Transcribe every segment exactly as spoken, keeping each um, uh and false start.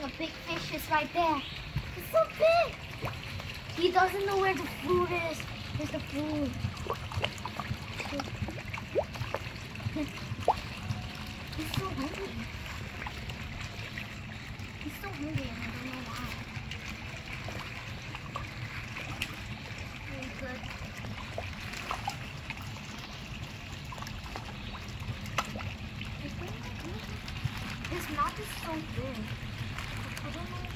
a big fish is right there. It's so big. He doesn't know where the food is. Where's the food? He's so hungry. He's so hungry and I don't know why. Very good. His mouth is so big. I don't know.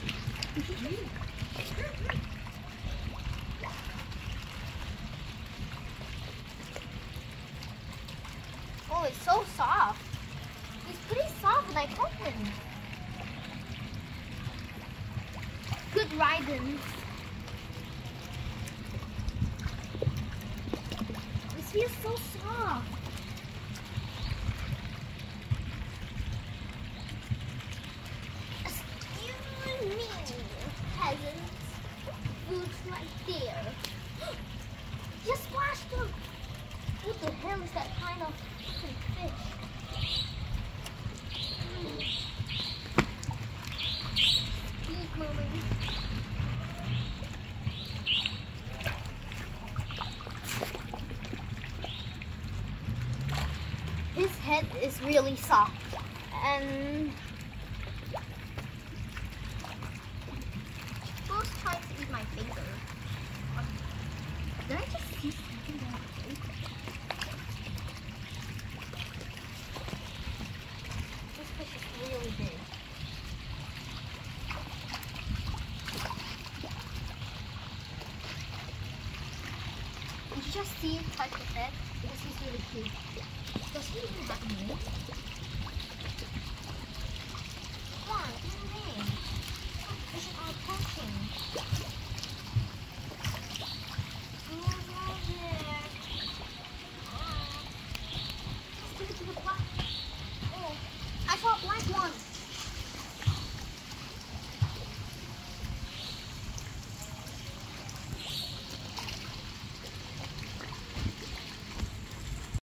Oh, it's so soft. It's pretty soft like open. Good riding. This feels so soft. Excuse me, peasants. Food's right there. Just splashed them. What the hell is that kind of fish? Mm. Keep moving. His head is really soft and supposed to try to eat my finger. Did I just see something that I ate? This fish is really big. Did you just see him touch his head? Because he's really cute. Does he even have a name? Come on.